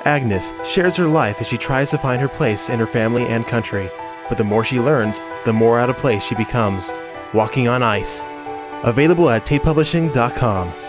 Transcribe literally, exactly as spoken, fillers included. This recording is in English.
Agnes shares her life as she tries to find her place in her family and country. But the more she learns, the more out of place she becomes. Walking on Ice. Available at tate publishing dot com.